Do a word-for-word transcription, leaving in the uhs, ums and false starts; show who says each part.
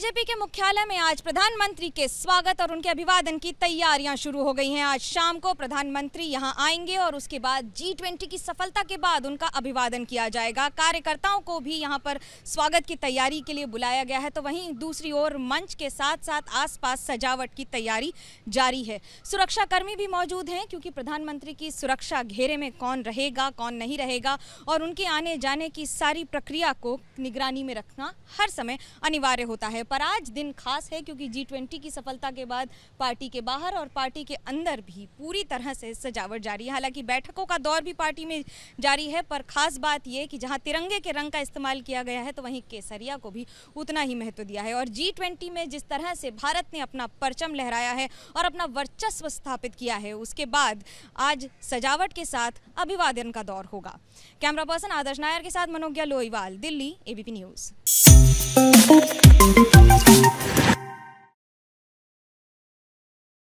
Speaker 1: BJP के मुख्यालय में आज प्रधानमंत्री के स्वागत और उनके अभिवादन की तैयारियां शुरू हो गई हैं। आज शाम को प्रधानमंत्री यहां आएंगे और उसके बाद जी ट्वेंटी की सफलता के बाद उनका अभिवादन किया जाएगा। कार्यकर्ताओं को भी यहां पर स्वागत की तैयारी के लिए बुलाया गया है। तो वहीं दूसरी ओर मंच के साथ साथ आसपास सजावट की तैयारी जारी है। सुरक्षाकर्मी भी मौजूद हैं क्योंकि प्रधानमंत्री की सुरक्षा घेरे में कौन रहेगा कौन नहीं रहेगा और उनके आने जाने की सारी प्रक्रिया को निगरानी में रखना हर समय अनिवार्य होता है। पर आज दिन खास है क्योंकि जी ट्वेंटी की सफलता के बाद पार्टी के बाहर और पार्टी के अंदर भी पूरी तरह से सजावट जारी है। हालांकि बैठकों का दौर भी पार्टी में जारी है, पर खास बात यह कि जहां तिरंगे के रंग का इस्तेमाल किया गया है तो वहीं केसरिया को भी उतना ही महत्व दिया है। और जी ट्वेंटी में जिस तरह से भारत ने अपना परचम लहराया है और अपना वर्चस्व स्थापित किया है, उसके बाद आज सजावट के साथ अभिवादन का दौर होगा। कैमरा पर्सन आदर्श नायर के साथ मनोज्ञा लोईवाल, दिल्ली, एबीपी न्यूज।